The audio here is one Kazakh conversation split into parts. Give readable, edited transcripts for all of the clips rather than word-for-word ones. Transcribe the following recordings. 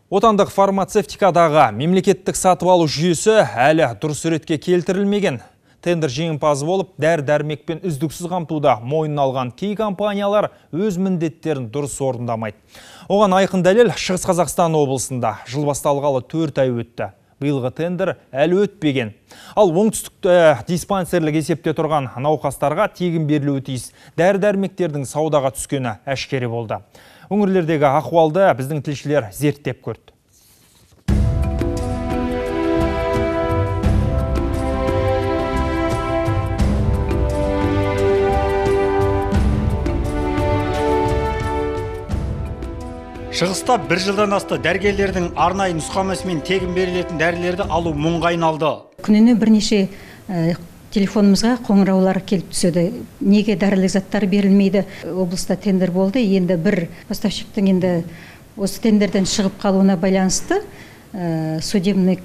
Отандық фармацевтикадағы мемлекеттік сатып алу жүйесі әлі дұрыс ретке келтірілмеген. Тендер жеңімпазы болып, дәрі-дәрмекпен үздіксіз қамтуда мойнына алған кей компаниялар өз міндеттерін дұрыс орындамайды. Оған айқын дәлел Шығыс Қазақстан облысында жыл басталғалы 4 ай өтті. Биылғы тендер әлі өтпеген. Ал оңтүстік диспансерлік есепте тұрған науқастарға тегін берілуі тиіс дәрі-дәрмектердің саудаға түскені әшкере болды. Өңірлердегі ахуалды біздің тілшілер зерттеп көрді. Шығыста бір жылдан асты дәрігерлердің арнайы нұсқамасымен тегін берілетін дәрілерді алу мұңға айналды. Күніне бірнеше телефонымызға қоңыраулар келіп түседі. Неге дәрілік заттар берілмейді? Облыста тендер болды. Енді бір поставщиктің енді осы тендерден шығып қалуына байланысты судебный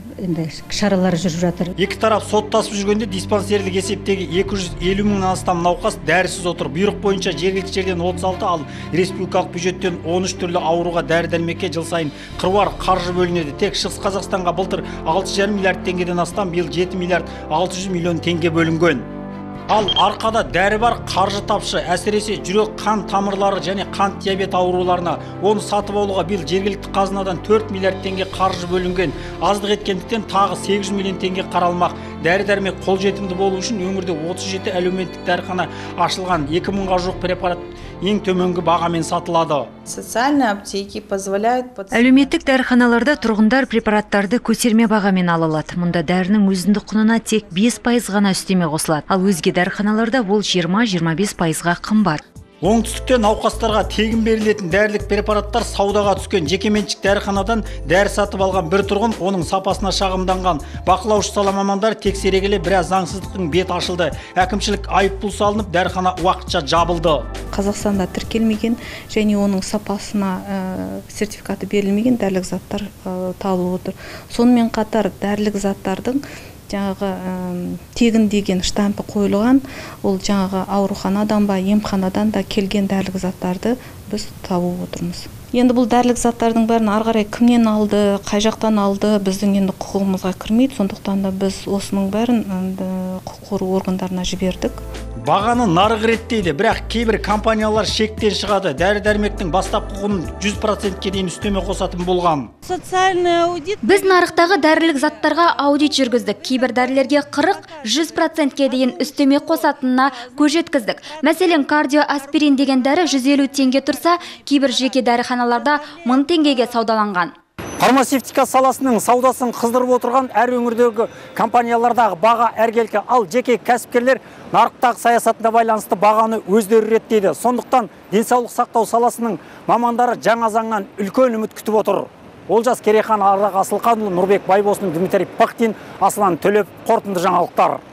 шаралар жүріп жатыр. Екі тарап соттасып жүргенде диспансерлік есептегі 250 мыңнан астам науқас дәрісіз отыр. Бұйрық бойынша жергілікті жерден 36, ал республикалық бюджеттен 13 түрлі ауруға дәрі-дәрмекке жыл сайын қыруар қаржы бөлінеді. Тек Шығыс Қазақстанға былтыр 6,5 миллиард теңгеден астам, биыл 7 миллиард 600 миллион теңге бөлінген. Ал арқада дәрі бар, қаржы тапшы, әсіресе жүрек қан тамырлары және қант диабет ауруларына. Оны сатып алуға биыл жергілікті қазынадан 4 миллиард теңге қаржы бөлінген. Аздық еткендіктен тағы 800 миллион теңге қаралмақ. Дәрі-дәрмек қолжетімді болу үшін өңірде 37 әлеуметтік дәріхана ашылған. 2000-ға жуық препарат ең төменгі бағамен сатылады. Социальные аптеки позволяют... Әлеуметтік дәріханаларда тұрғындар препараттарды көтерме бағамен ала алады. Мұнда дәрінің өзіндік құнына тек 5% ғана үстеме қосылады. Ал өзге дәріханаларда ол 20-25%-ға қымбат. Оңтүстікте науқастарға тегін берілетін дәрілік препараттар саудаға түскен. Жекеменшік дәріханадан дәрі сатып алған бір тұрғын оның сапасына шағымданған. Бақылаушы сала мамандары тексере келе біраз заңсыздықтың бет ашылды. Әкімшілік айыппұл салынып, дәріхана уақытша жабылды. Қазақстанда тіркелмеген және оның сапасына сертификаты берілмеген дәрілік заттар табылып отыр. Сонымен қатар дәрілік заттардың жаңағы тегін деген штампы қойылған, ол жаңағы ауруханадан ба, емханадан да келген дәрілік заттарды біз тауып отырмыз. Енді бұл дәрілік заттардың бәрін ары қарай кімнен алды, қай жақтан алды, біздің енді құқығымызға кірмейді. Сондықтан да біз осының бәрін құқық қорғау органдарына жібердік. Бағаны нарық реттейді, бірақ кейбір компаниялар шектен шығады. Дәрі-дәрмектің бастапқы құнын 100%-ке дейін үстеме қосатын болған. Біз нарықтағы дәрілік заттарға аудит жүргіздік. Кейбір дәрілерге 40-100%-ке дейін үстеме қосатынына көз жеткіздік. Мәселен, кардиоаспирин деген дәрі 150 теңге тұрса, кейбір жеке дәріханаларда 1000 теңгеге саудаланған. Фармацевтика саласының саудасын қыздырып отырған әр өңірдегі компаниялардағы баға әркелкі, ал жеке кәсіпкерлер нарықтағы саясатына байланысты бағаны өздері реттейді. Сондықтан денсаулық сақтау саласының мамандары жаңа заңнан үлкен үміт күтіп отыр. Олжас Керейхан, Ардақ Асылханұлы, Нұрбек Байбосының, Дмитрий Пахтин, Аслан Төлеп, қорытынды жаңалықтар.